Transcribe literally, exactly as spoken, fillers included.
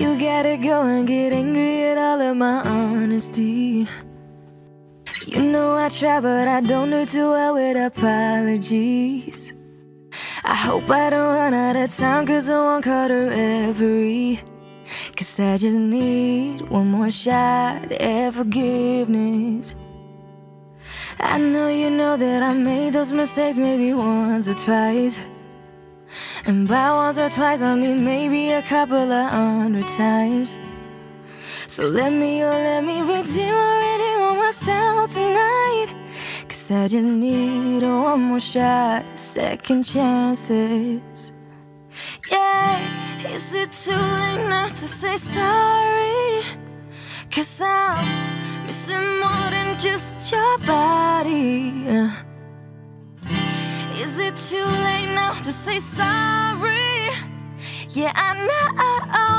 you gotta go and get angry at all of my honesty. You know I try, but I don't do too well with apologies. I hope I don't run out of time, cause I won't call the referee. Cause I just need one more shot at forgiveness. I know you know that I made those mistakes maybe once or twice. And by once or twice I mean maybe a couple of hundred times. So let me, oh let me redeem already on myself tonight. Cause I just need one more shot, second chances. Yeah, is it too late now to say sorry? Cause I'm missing more than just your body. Is it too late now to say sorry? Yeah, I know